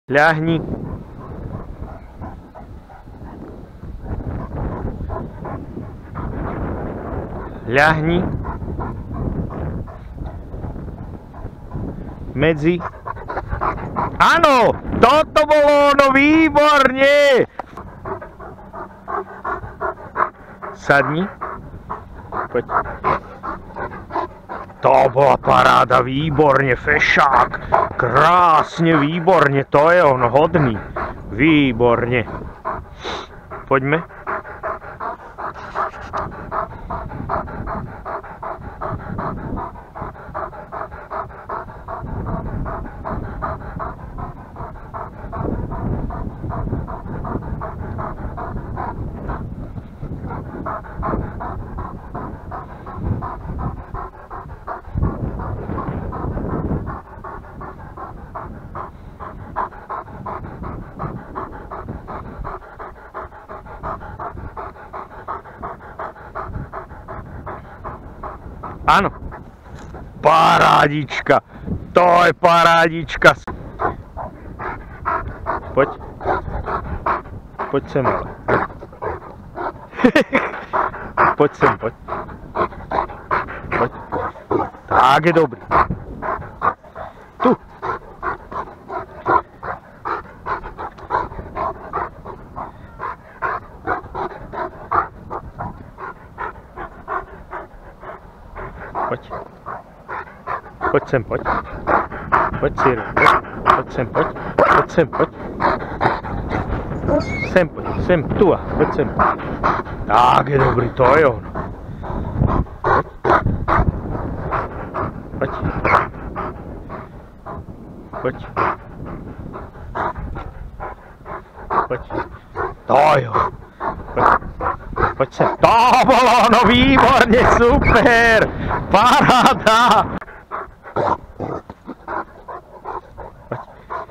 Ľahni. Ľahni. Medzi. Áno! Toto bolo ono, výborne! Sadni. Poď. To bola paráda, výborne, fešák. Krásne, výborne, to je on, hodný. Výborne. Poďme. Áno. Parádička. To je parádička. Poď. Poď sem, ale. Poď sem, poď. Poď. Tak je dobrý. Tu. Poď. Poď sem, poď. Poď, Ciro. Poď sem, poď. Poď sem, poď. Sem, poď. Sem, tu a. Poď sem. Tak je dobrý, to je ono. Poď. Poď. Poď. To je ono. Poď. Poď sem. To bolo ono, výborne, super. Paráda. Poď.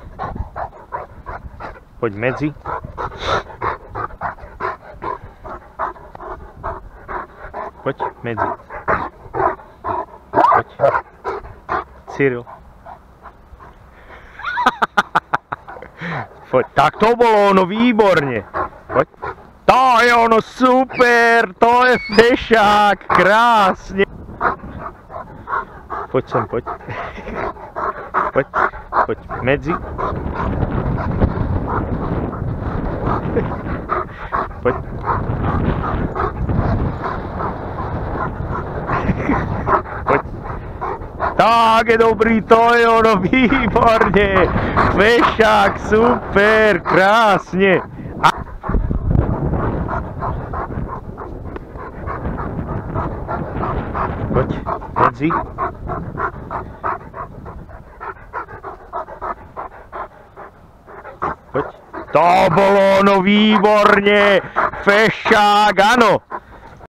Poď medzi. Poď medzi. Poď. Cyril. Poď. Tak to bolo ono, výborne. Poď. To je ono, super. To je fešák, krásne. Poď sem, poď. Poď. Poď medzi. Poď. Poď. Tak je dobrý, to je ono, výborne. Fešák, super, krásne. Poď, medzi. Poď. To bolo ono, výborne. Fešák, áno.